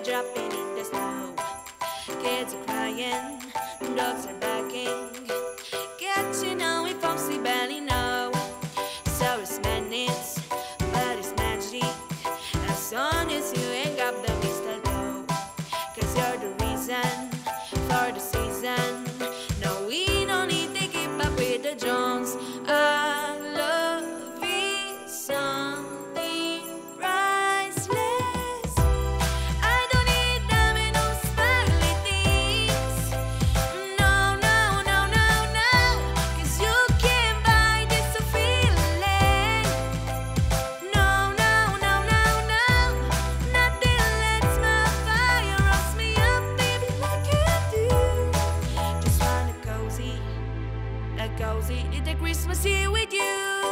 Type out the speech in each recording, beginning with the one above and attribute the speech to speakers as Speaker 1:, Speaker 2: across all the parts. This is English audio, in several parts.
Speaker 1: dropping in the snow. Kids are crying, dogs are barking. Catching on with Foxy Belly now. So it's madness, but it's magic. As long as you ain't got the mistletoe. Cause you're the reason for the season. No, we don't need to keep up with the Jones. I love is something priceless. I don't need diamonds, sparkly things. No, no, no, no, no. Cause you can't buy this feeling. No, no, no, no, no. Nothing lets my fire roast me up, baby, like you do. Just want a cozy, it's a Christmas here with you.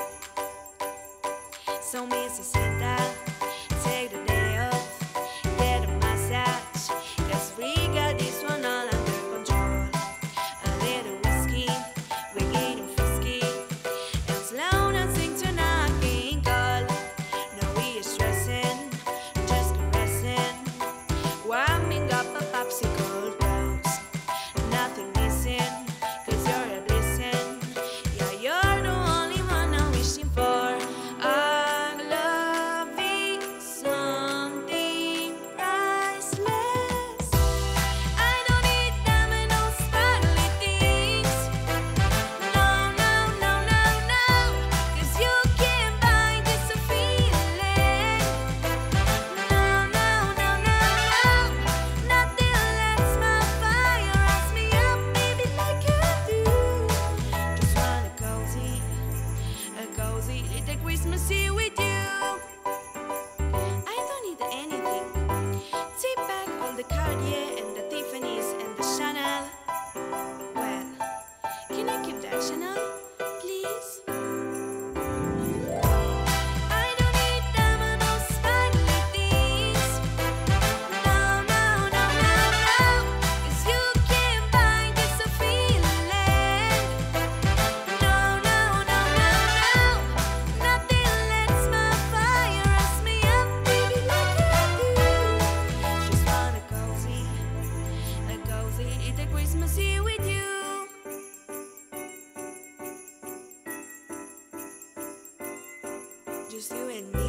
Speaker 1: So Mrs. Santa, take the day off, get a massage, cause we got this one all under control. A little whiskey, we're getting frisky, and slow dancing to knocking call. No, we are stressing, just caressing, warming up a popsicle dose. Nothing missing, cause you're a blessing. Yeah, you're the only one I'm wishing for. Our love is something priceless. I don't need diamonds, sparkly things. No, no, no, no, no. Cause you can't buy this feeling. No, no, no, no, no. Nothing lets my fire roast me up, baby, like you do. Just want a cozy, little Christmas here with you. I don't need anything. Take back all the Cartier and the Tiffany's and the Chanel. Well, can I keep that Chanel, please? I don't need diamonds, sparkly things. No, no, no, no, no. Cause you can't buy this feeling. No, no, no, no, no. Nothing lets my fire roast me up, baby, like you do. Just want a cozy, it's a Christmas here with you. Just you and me.